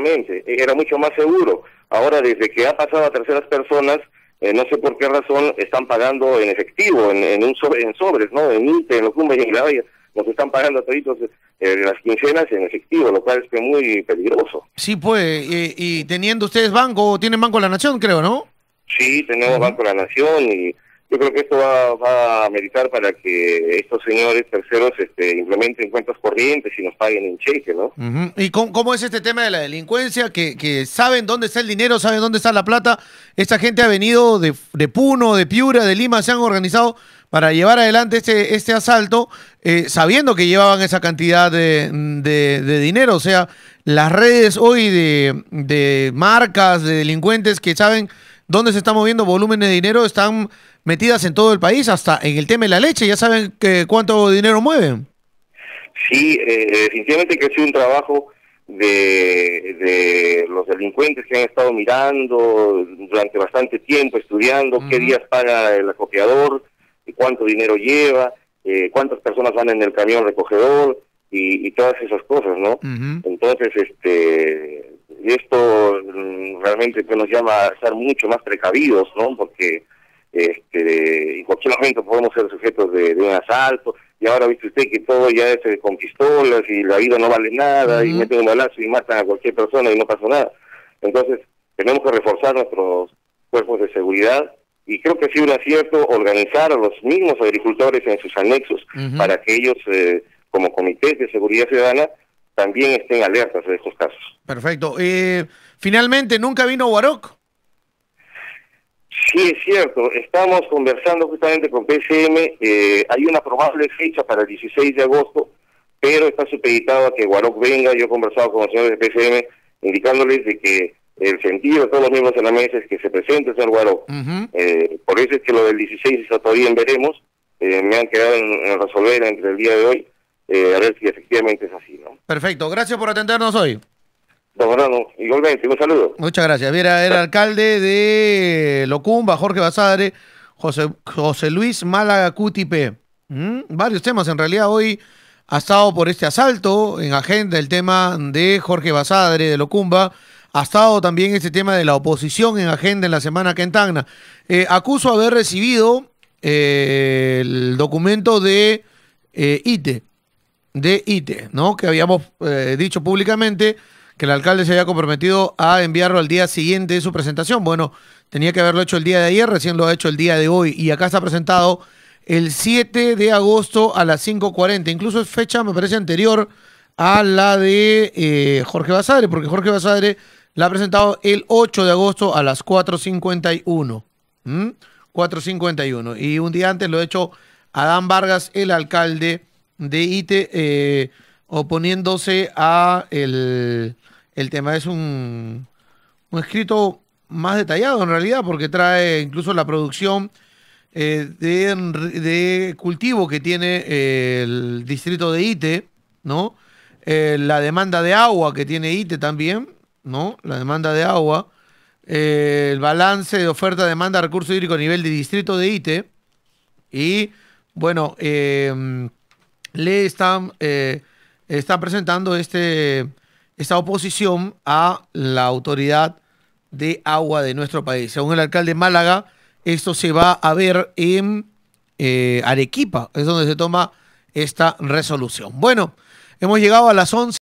era mucho más seguro. Ahora, desde que ha pasado a terceras personas, no sé por qué razón están pagando en efectivo, en sobres, ¿no? En INTE, en Locumba y en La Valla, nos están pagando toditos las quincenas en efectivo, lo cual es muy peligroso. Sí, pues, y teniendo ustedes banco, tienen Banco de la Nación, creo, ¿no? Sí, tenemos Banco de la Nación y yo creo que esto va a ameritar para que estos señores terceros implementen cuentas corrientes y nos paguen en cheque, ¿no? ¿Y cómo es este tema de la delincuencia? Que saben dónde está el dinero, saben dónde está la plata. Esta gente ha venido de Puno, de Piura, de Lima, se han organizado para llevar adelante este asalto, sabiendo que llevaban esa cantidad de dinero. O sea, las redes hoy de marcas, de delincuentes que saben dónde se está moviendo volúmenes de dinero, están metidas en todo el país, hasta en el tema de la leche, ya saben cuánto dinero mueven. Sí, definitivamente que ha sido un trabajo de los delincuentes que han estado mirando durante bastante tiempo, estudiando qué días paga el acopiador, cuánto dinero lleva, cuántas personas van en el camión recogedor y todas esas cosas, ¿no? Entonces, esto realmente pues, nos llama a estar mucho más precavidos, ¿no? Porque en cualquier momento podemos ser sujetos de un asalto, y ahora viste usted que todo ya es con pistolas y la vida no vale nada, y meten un balazo y matan a cualquier persona y no pasa nada. Entonces tenemos que reforzar nuestros cuerpos de seguridad, y creo que ha sido un acierto organizar a los mismos agricultores en sus anexos para que ellos, como comités de seguridad ciudadana, también estén alertas de estos casos. Perfecto. Finalmente, ¿nunca vino Guaroc? Sí, es cierto. Estamos conversando justamente con PCM. Hay una probable fecha para el 16 de agosto, pero está supeditado a que Guaroc venga. Yo he conversado con los señores de PCM indicándoles de que el sentido de todos los miembros de la mesa es que se presente el señor Guaroc. Por eso es que lo del 16 está todavía en veremos. Me han quedado en resolver entre el día de hoy, a ver si efectivamente es así, ¿no? Perfecto. Gracias por atendernos hoy. Don Fernando, igualmente, un saludo. Muchas gracias. Era el alcalde de Locumba, Jorge Basadre, José Luis Málaga Cutipe. Varios temas, en realidad hoy ha estado por este asalto en agenda el tema de Jorge Basadre de Locumba. Ha estado también este tema de la oposición en agenda en la semana que entagna. Acuso haber recibido el documento de ITE, ¿no? Que habíamos dicho públicamente que el alcalde se había comprometido a enviarlo al día siguiente de su presentación. Bueno, tenía que haberlo hecho el día de ayer, recién lo ha hecho el día de hoy, y acá está presentado el 7 de agosto a las 5:40. Incluso es fecha, me parece, anterior a la de Jorge Basadre, porque Jorge Basadre la ha presentado el 8 de agosto a las 4:51. 4:51. Y un día antes lo ha hecho Adán Vargas, el alcalde de ITE, oponiéndose a el tema. Es un escrito más detallado en realidad, porque trae incluso la producción de cultivo que tiene el distrito de ITE, ¿no? La demanda de agua que tiene ITE también, ¿no? La demanda de agua, el balance de oferta, demanda de recurso hídrico a nivel de distrito de ITE, y bueno, le están presentando esta oposición a la autoridad de agua de nuestro país. Según el alcalde Málaga, esto se va a ver en Arequipa, es donde se toma esta resolución. Bueno, hemos llegado a las 11.